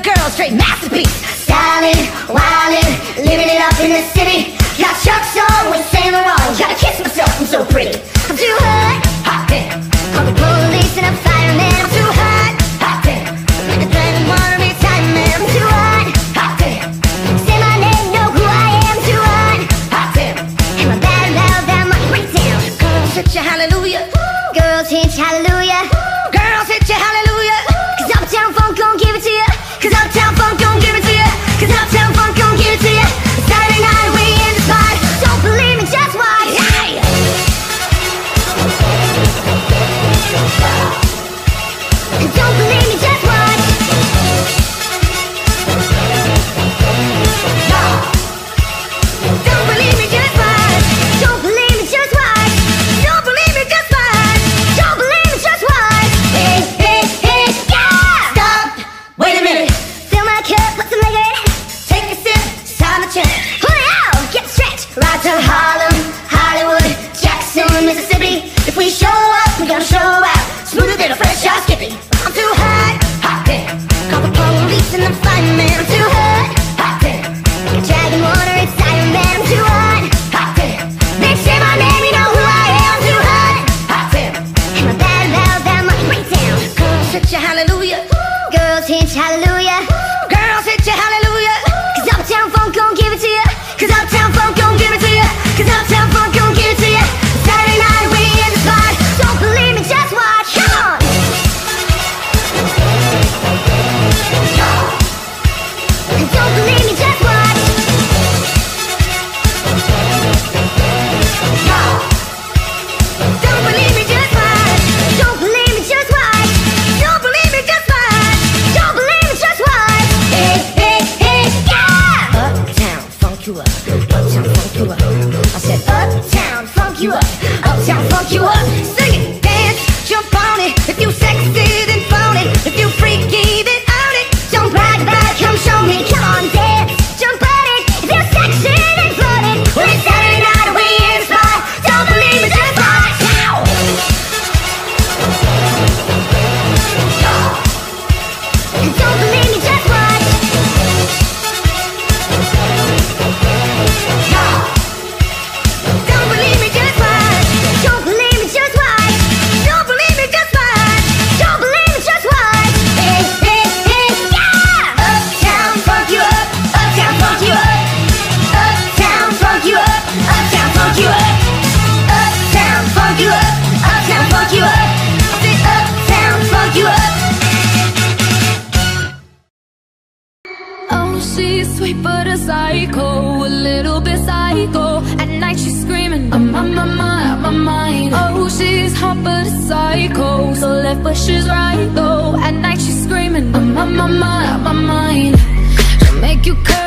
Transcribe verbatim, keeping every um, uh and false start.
girl, straight masterpiece. Styling, wildin', living it up in the city. Got Chuck's on with Saint Laurent. Gotta kiss myself, I'm so pretty. I'm too hot, hot damn. Call the police and a fireman. I'm too hot, hot damn. Make the dragon wanna retire, man. I'm too hot, hot damn. Say my name, know who I am. Too hot, hot damn. And my bad loud, that money break down. Girls hit your hallelujah. Girls hit your hallelujah. Girls hit your hallelujah. Cause Uptown Funk gon' give it to you. Cause Uptown Funk gon' give it to you. Cause Uptown Funk gon' give it to you. Saturday night we in the spot. Don't believe me, just watch. Hey! Don't believe me, just watch. Don't believe me, just watch. Don't believe me, just watch. Don't believe me, just watch. Don't believe me, just watch. Hey, hey, hey, yeah! Stop, wait a minute. Fill my cup, put some liquor in it. Take a sip, it's time to check. Pull it out, get stretched. Ride to Harlem, Hollywood, Jackson, Mississippi. If we show up, we gonna show out. Smoother than a fresh shot skippy. I'm too hot, hot damn. Call the police and the fireman. I'm too hot, hot damn. Like a dragon water, it's Iron Man. I'm too hot, hot damn. They say my name, you know who I am. I'm too hot, hot damn. And my bad loud, that money break down. Girls hit your hallelujah. Girls hit your hallelujah. Girls hit your hallelujah. Cause Uptown Funk gon' give it to you. Cause Uptown Funk gon' give it to you. Cause Uptown Funk gon' give it to you. Saturday night we in the spot. Don't believe me, just watch. Come on. Don't believe me, just watch. Don't believe me, just watch. Don't believe me, just watch. Don't believe me, just watch. Don't believe me, just watch. Hey, hey, hey, yeah! Uptown funk you up. Uptown funk you up. I said Uptown funk you up. Uptown funk you up. Sing it, dance, jump on it. If you sexy, then phone it. If you freaky, then own it. Don't brag about it, come show me. Come on, dance, jump on it. If you're sexy, then float it. When it's Saturday night, we in the spot. Don't believe me, just watch. Ow! Don't believe me, just watch. Don't believe me, just watch. Don't believe me, just watch. Don't believe me, just watch. Don't believe me, just watch. Hey, hey, hey, yeah! Uptown funk you up. Uptown funk you up. Uptown funk you up. Uptown funk you up. Uptown funk you up. Uptown funk you up. I said Uptown funk you up. Oh, she's sweet but a psycho, a little bit psycho. At night she's screaming, I'm on my mind, on my mind. Oh, she's hot but a psycho, so left but she's right though. At night she's screaming, I'm on my mind, on my mind. She'll make you curse.